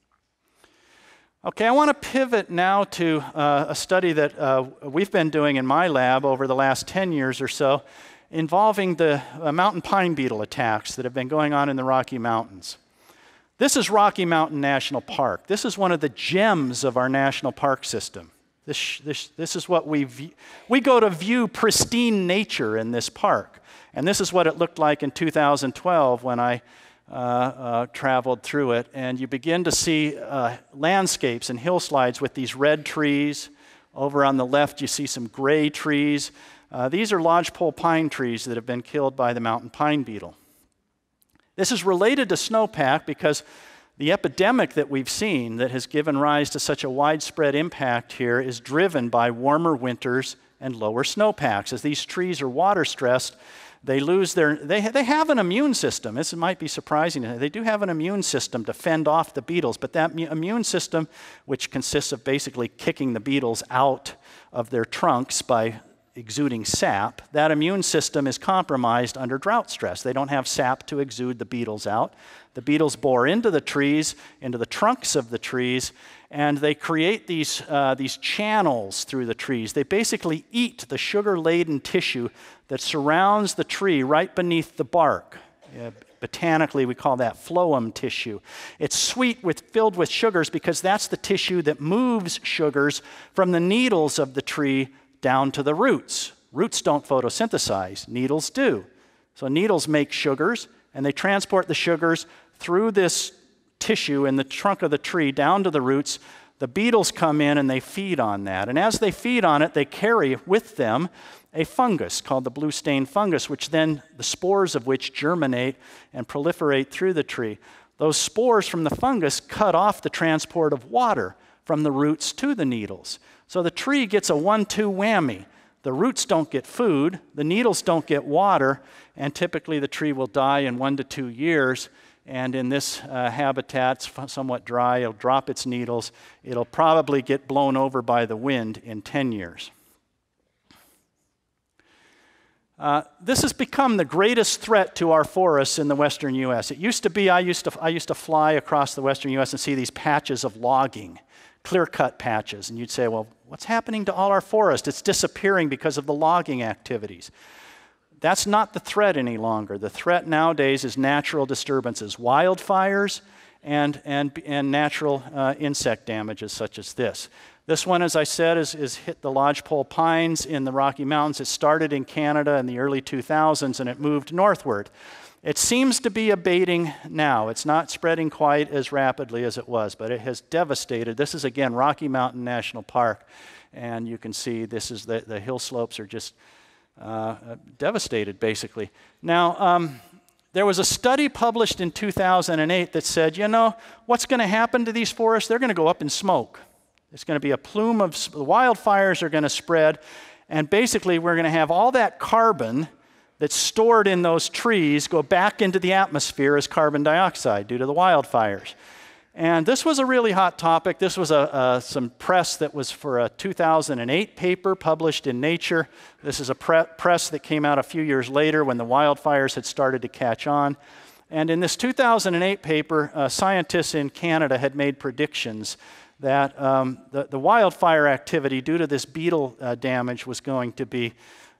Okay, I want to pivot now to a study that we've been doing in my lab over the last 10 years or so, involving the mountain pine beetle attacks that have been going on in the Rocky Mountains. This is Rocky Mountain National Park. This is one of the gems of our national park system. This is what we go to view pristine nature in this park. And this is what it looked like in 2012 when I traveled through it. And you begin to see landscapes and hillsides with these red trees. Over on the left, you see some gray trees. These are lodgepole pine trees that have been killed by the mountain pine beetle. This is related to snowpack because the epidemic that we've seen that has given rise to such a widespread impact here is driven by warmer winters and lower snowpacks. As these trees are water stressed, they lose they have an immune system. This might be surprising. They do have an immune system to fend off the beetles, but that immune system, which consists of basically kicking the beetles out of their trunks by exuding sap, that immune system is compromised under drought stress. They don't have sap to exude the beetles out. The beetles bore into the trees, into the trunks of the trees, and they create these channels through the trees. They basically eat the sugar-laden tissue that surrounds the tree right beneath the bark. Botanically, we call that phloem tissue. It's sweet filled with sugars because that's the tissue that moves sugars from the needles of the tree down to the roots. Roots don't photosynthesize, needles do. So needles make sugars, and they transport the sugars through this tissue in the trunk of the tree down to the roots. The beetles come in and they feed on that. And as they feed on it, they carry with them a fungus called the blue stain fungus, which then the spores of which germinate and proliferate through the tree. Those spores from the fungus cut off the transport of water from the roots to the needles. So the tree gets a 1-2 whammy. The roots don't get food, the needles don't get water, and typically the tree will die in 1 to 2 years. And in this habitat, somewhat dry, it'll drop its needles. It'll probably get blown over by the wind in 10 years. This has become the greatest threat to our forests in the western U.S. It used to be, I used to fly across the western U.S. and see these patches of logging, clear-cut patches, and you'd say, well, what's happening to all our forest? It's disappearing because of the logging activities. That's not the threat any longer. The threat nowadays is natural disturbances, wildfires, and natural insect damages such as this. This one, as I said, is hit the lodgepole pines in the Rocky Mountains. It started in Canada in the early 2000s, and it moved northward. It seems to be abating now. It's not spreading quite as rapidly as it was, but it has devastated. This is, again, Rocky Mountain National Park, and you can see this is the hill slopes are just devastated, basically. Now, there was a study published in 2008 that said, you know, what's going to happen to these forests? They're going to go up in smoke. It's going to be a plume of wildfires are going to spread, and basically we're going to have all that carbon that's stored in those trees go back into the atmosphere as carbon dioxide due to the wildfires. And this was a really hot topic. This was some press that was for a 2008 paper published in Nature. This is a press that came out a few years later when the wildfires had started to catch on. And in this 2008 paper, scientists in Canada had made predictions that the wildfire activity due to this beetle damage was going to be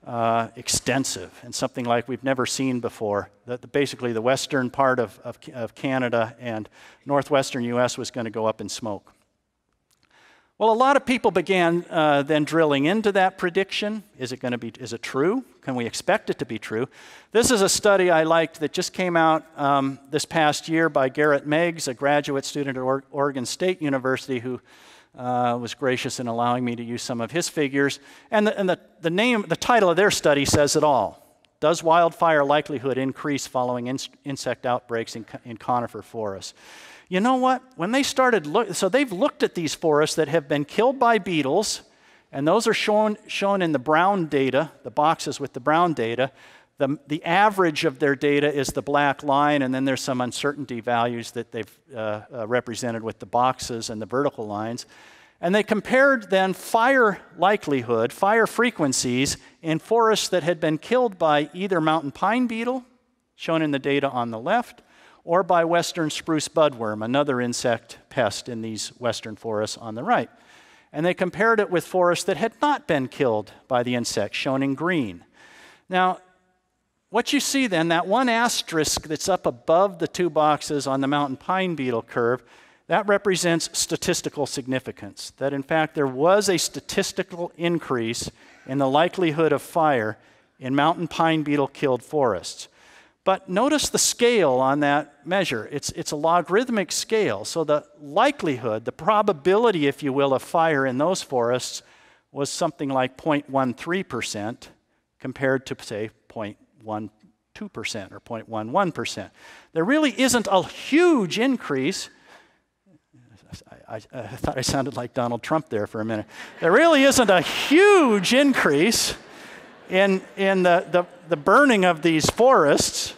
extensive and something like we've never seen before. That basically the western part of Canada and northwestern US was going to go up in smoke. Well, a lot of people began then drilling into that prediction. Is it true? Can we expect it to be true? This is a study I liked that just came out this past year by Garrett Meggs, a graduate student at Oregon State University who was gracious in allowing me to use some of his figures. And the title of their study says it all. Does wildfire likelihood increase following insect outbreaks in conifer forests? You know what? When they started so they've looked at these forests that have been killed by beetles, and those are shown in the brown data, the boxes with the brown data. The average of their data is the black line, and then there's some uncertainty values that they've represented with the boxes and the vertical lines. And they compared then fire likelihood, fire frequencies in forests that had been killed by either mountain pine beetle, shown in the data on the left, or by western spruce budworm, another insect pest in these western forests on the right. And they compared it with forests that had not been killed by the insect, shown in green. Now, what you see then, that one asterisk that's up above the two boxes on the mountain pine beetle curve, that represents statistical significance. That in fact there was a statistical increase in the likelihood of fire in mountain pine beetle killed forests. But notice the scale on that measure. It's a logarithmic scale. So the likelihood, the probability, if you will, of fire in those forests was something like 0.13% compared to, say, 0.12% or 0.11%. There really isn't a huge increase. I thought I sounded like Donald Trump there for a minute. There really isn't a huge increase in the burning of these forests,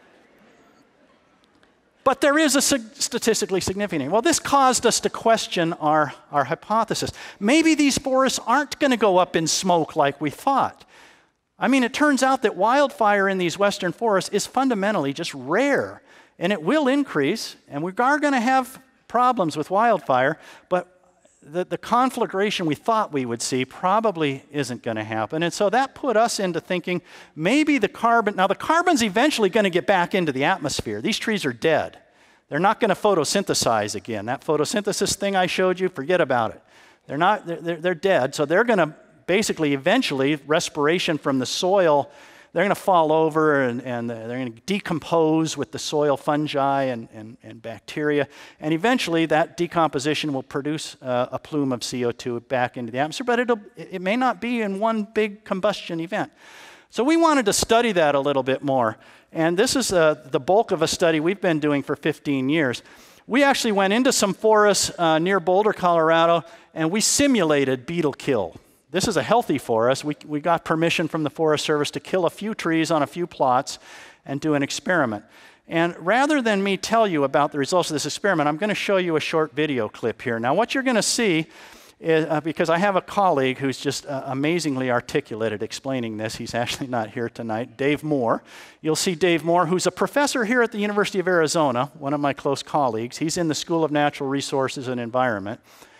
but there is a statistically significant. Well, this caused us to question our hypothesis. Maybe these forests aren't going to go up in smoke like we thought. I mean, it turns out that wildfire in these western forests is fundamentally just rare, and it will increase, and we are going to have problems with wildfire, but the conflagration we thought we would see probably isn't going to happen. And so that put us into thinking maybe the carbon's eventually going to get back into the atmosphere. These trees are dead. They're not going to photosynthesize again. That photosynthesis thing I showed you, forget about it. They're dead, so they're going to basically eventually, respiration from the soil, they're going to fall over and they're going to decompose with the soil fungi and bacteria. And eventually that decomposition will produce a plume of CO2 back into the atmosphere, but it may not be in one big combustion event. So we wanted to study that a little bit more. And this is the bulk of a study we've been doing for 15 years. We actually went into some forests near Boulder, Colorado, and we simulated beetle kill. This is a healthy forest. We got permission from the Forest Service to kill a few trees on a few plots and do an experiment. And rather than me tell you about the results of this experiment, I'm going to show you a short video clip here. Now, what you're going to see is, because I have a colleague who's just amazingly articulate at explaining this. He's actually not here tonight, Dave Moore. You'll see Dave Moore, who's a professor here at the University of Arizona, one of my close colleagues. He's in the School of Natural Resources and Environment.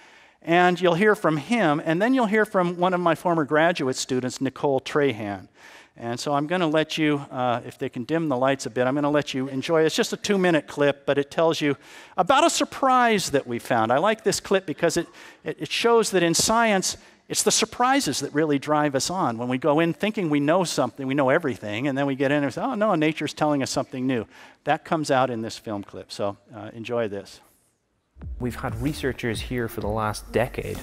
And you'll hear from him, and then you'll hear from one of my former graduate students, Nicole Trahan. And so I'm going to let you, if they can dim the lights a bit, I'm going to let you enjoy it. It's just a 2-minute clip, but it tells you about a surprise that we found. I like this clip because it shows that in science, it's the surprises that really drive us on. When we go in thinking we know something, we know everything, and then we get in and say, oh no, nature's telling us something new. That comes out in this film clip, so enjoy this. We've had researchers here for the last decade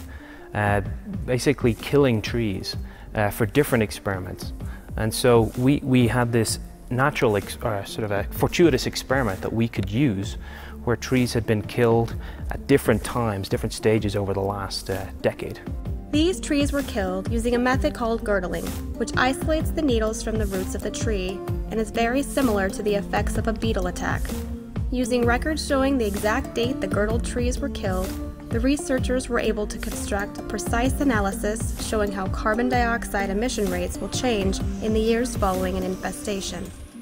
basically killing trees for different experiments. And so we had this natural, sort of a fortuitous experiment that we could use where trees had been killed at different times, different stages over the last decade. These trees were killed using a method called girdling, which isolates the needles from the roots of the tree and is very similar to the effects of a beetle attack. Using records showing the exact date the girdled trees were killed, the researchers were able to construct a precise analysis showing how carbon dioxide emission rates will change in the years following an infestation.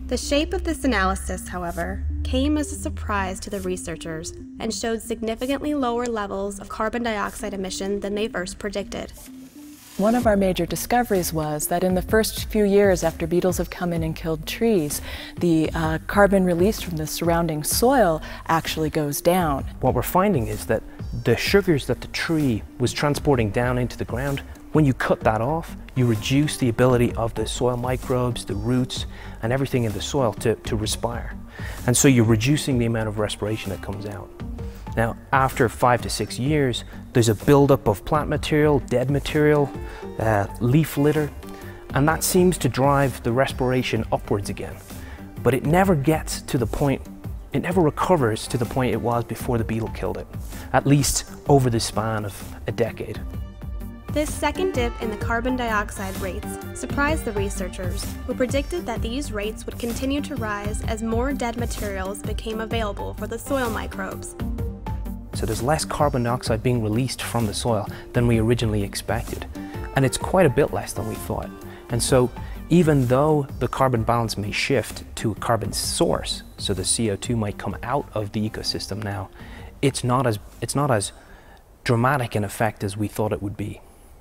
The shape of this analysis, however, came as a surprise to the researchers and showed significantly lower levels of carbon dioxide emission than they first predicted. One of our major discoveries was that in the first few years after beetles have come in and killed trees, the carbon released from the surrounding soil actually goes down. What we're finding is that the sugars that the tree was transporting down into the ground, when you cut that off, you reduce the ability of the soil microbes, the roots, and everything in the soil to respire. And so you're reducing the amount of respiration that comes out. Now, after 5 to 6 years, there's a buildup of plant material, dead material, leaf litter, and that seems to drive the respiration upwards again. But it never gets to the point, it never recovers to the point it was before the beetle killed it, at least over the span of a decade. This second dip in the carbon dioxide rates surprised the researchers, who predicted that these rates would continue to rise as more dead materials became available for the soil microbes. So there's less carbon dioxide being released from the soil than we originally expected. And it's quite a bit less than we thought. And so even though the carbon balance may shift to a carbon source, so the CO2 might come out of the ecosystem now, it's not as dramatic an effect as we thought it would be.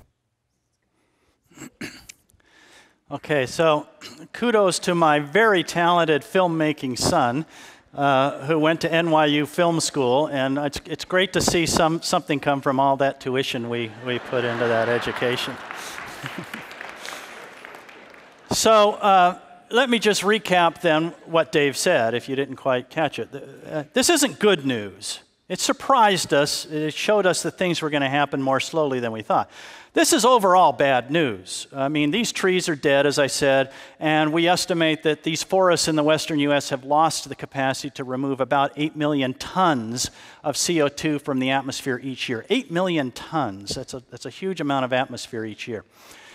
Okay, so kudos to my very talented filmmaking son, who went to NYU Film School, and it's great to see something come from all that tuition we put into that education. So let me just recap then what Dave said, if you didn't quite catch it. This isn't good news. It surprised us. It showed us that things were going to happen more slowly than we thought. This is overall bad news. I mean, these trees are dead, as I said, and we estimate that these forests in the western U.S. have lost the capacity to remove about 8 million tons of CO2 from the atmosphere each year. 8 million tons. That's a huge amount of atmosphere each year.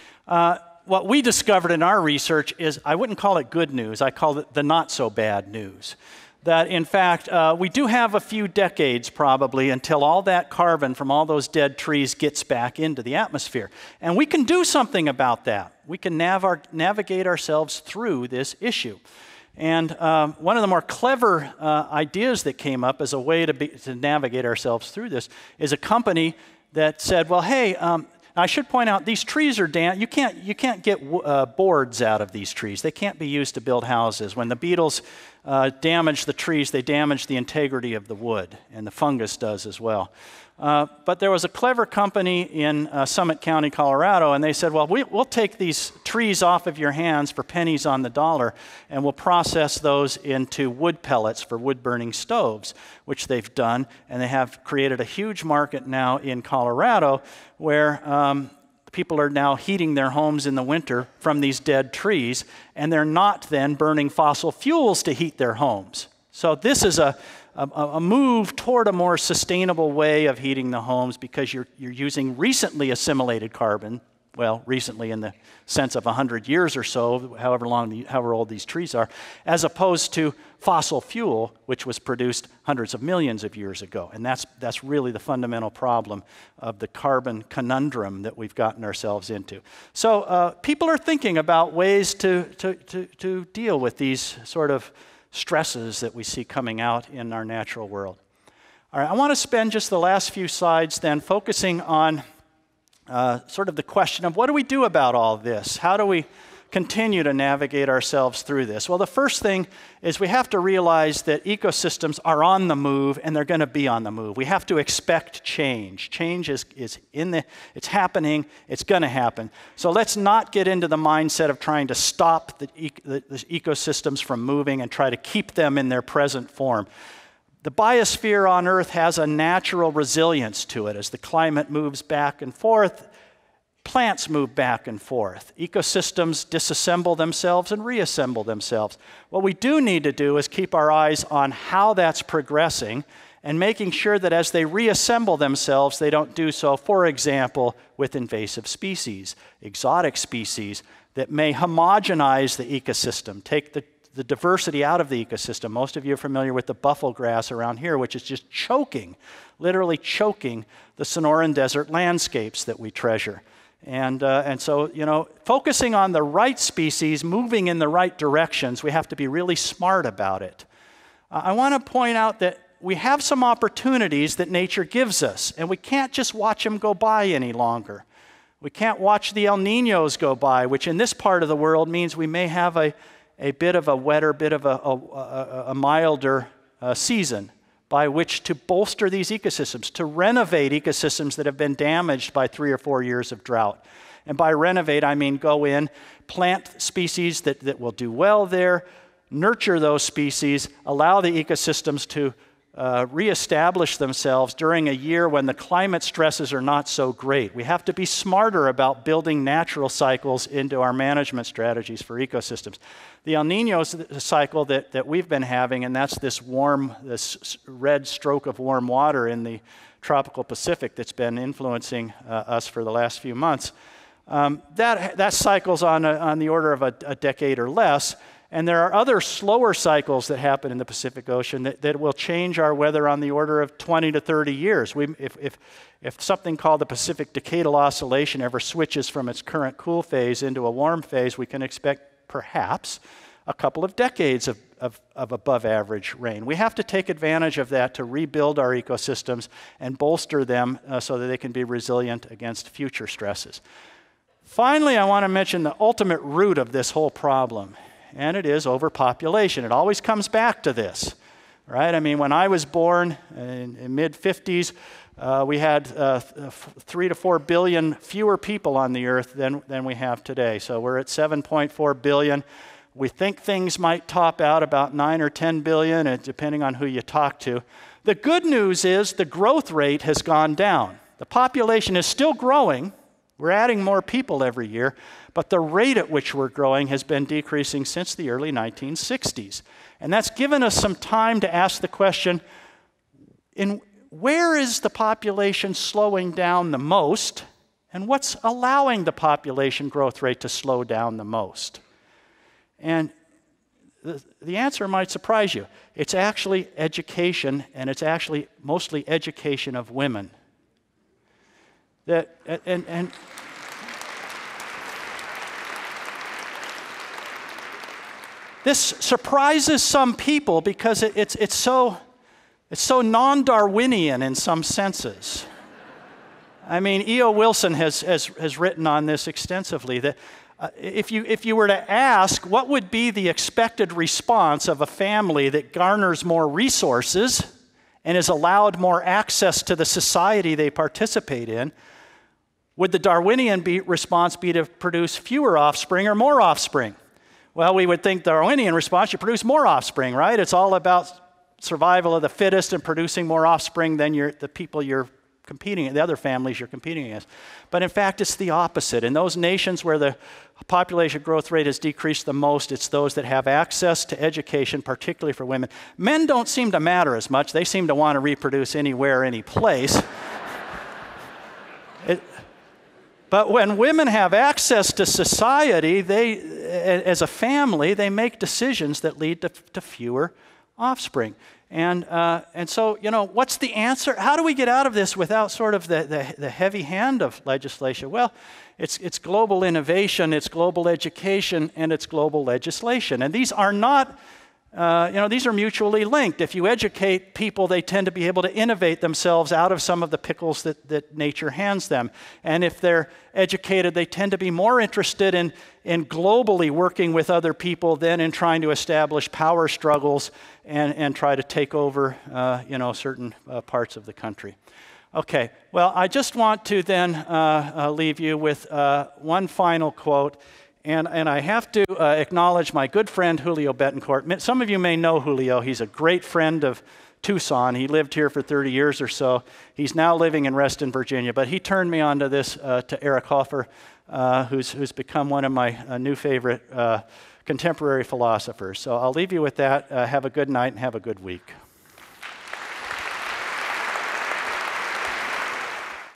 What we discovered in our research is, I wouldn't call it good news, I call it the not-so-bad news. That, in fact, we do have a few decades probably until all that carbon from all those dead trees gets back into the atmosphere. And we can do something about that. We can navigate ourselves through this issue. And one of the more clever ideas that came up as a way to navigate ourselves through this is a company that said, well, hey, I should point out, these trees are damp. You can't get boards out of these trees. They can't be used to build houses. When the beetles damage the trees, they damage the integrity of the wood, and the fungus does as well. But there was a clever company in Summit County, Colorado, and they said, well, we'll take these trees off of your hands for pennies on the dollar, and we'll process those into wood pellets for wood-burning stoves, which they've done, and they have created a huge market now in Colorado where people are now heating their homes in the winter from these dead trees, and they're not then burning fossil fuels to heat their homes. So this is a move toward a more sustainable way of heating the homes because you're using recently assimilated carbon, well, recently in the sense of 100 years or so, however old these trees are, as opposed to fossil fuel, which was produced hundreds of millions of years ago. And that's really the fundamental problem of the carbon conundrum that we've gotten ourselves into. So people are thinking about ways to deal with these sort of stresses that we see coming out in our natural world. All right, I want to spend just the last few slides then focusing on sort of the question of what do we do about all this? How do we continue to navigate ourselves through this? Well, the first thing is we have to realize that ecosystems are on the move and they're going to be on the move. We have to expect change. Change is it's happening, it's going to happen. So let's not get into the mindset of trying to stop the ecosystems from moving and try to keep them in their present form. The biosphere on Earth has a natural resilience to it. As the climate moves back and forth, plants move back and forth. Ecosystems disassemble themselves and reassemble themselves. What we do need to do is keep our eyes on how that's progressing and making sure that as they reassemble themselves, they don't do so, for example, with invasive species, exotic species that may homogenize the ecosystem, take the diversity out of the ecosystem. Most of you are familiar with the buffalo grass around here, which is just choking, literally choking the Sonoran Desert landscapes that we treasure. And so, focusing on the right species, moving in the right directions, we have to be really smart about it. I want to point out that we have some opportunities that nature gives us, and we can't just watch them go by any longer. We can't watch the El Niños go by, which in this part of the world means we may have a bit of a wetter, bit of a milder season by which to bolster these ecosystems, to renovate ecosystems that have been damaged by 3 or 4 years of drought. And by renovate, I mean go in, plant species that will do well there, nurture those species, allow the ecosystems to reestablish themselves during a year when the climate stresses are not so great. We have to be smarter about building natural cycles into our management strategies for ecosystems. The El Niño cycle that we've been having, and that's this red stroke of warm water in the tropical Pacific that's been influencing us for the last few months, that cycle's on the order of a decade or less. And there are other slower cycles that happen in the Pacific Ocean that will change our weather on the order of 20 to 30 years. If something called the Pacific Decadal Oscillation ever switches from its current cool phase into a warm phase, we can expect perhaps a couple of decades of above average rain. We have to take advantage of that to rebuild our ecosystems and bolster them so that they can be resilient against future stresses. Finally, I want to mention the ultimate root of this whole problem. And it is overpopulation. It always comes back to this, right? I mean, when I was born in mid-50s, we had 3 to 4 billion fewer people on the earth than we have today. So we're at 7.4 billion. We think things might top out about 9 or 10 billion, depending on who you talk to. The good news is the growth rate has gone down. The population is still growing. We're adding more people every year, but the rate at which we're growing has been decreasing since the early 1960s. And that's given us some time to ask the question, where is the population slowing down the most, and what's allowing the population growth rate to slow down the most? And the answer might surprise you. It's actually education, and it's actually mostly education of women. This surprises some people because it's so non-Darwinian in some senses. I mean, E.O. Wilson has written on this extensively, that if you were to ask what would be the expected response of a family that garners more resources and is allowed more access to the society they participate in, would the Darwinian response be to produce fewer offspring or more offspring? Well, we would think the Darwinian response should produce more offspring, right? It's all about survival of the fittest and producing more offspring than the people you're competing, the other families you're competing against. But in fact, it's the opposite. In those nations where the population growth rate has decreased the most, it's those that have access to education, particularly for women. Men don't seem to matter as much. They seem to want to reproduce anywhere, any place. But when women have access to society, as a family, they make decisions that lead to fewer offspring. And so, what's the answer? How do we get out of this without sort of the heavy hand of legislation? Well, it's global innovation, it's global education, and it's global legislation. And these are not, these are mutually linked. If you educate people, they tend to be able to innovate themselves out of some of the pickles that nature hands them. And if they're educated, they tend to be more interested in globally working with other people than in trying to establish power struggles and try to take over, certain parts of the country. Okay, well, I just want to then leave you with one final quote. And I have to acknowledge my good friend Julio Betancourt. Some of you may know Julio. He's a great friend of Tucson. He lived here for 30 years or so. He's now living in Reston, Virginia. But he turned me on to this, to Eric Hoffer, who's become one of my new favorite contemporary philosophers. So I'll leave you with that. Have a good night and have a good week.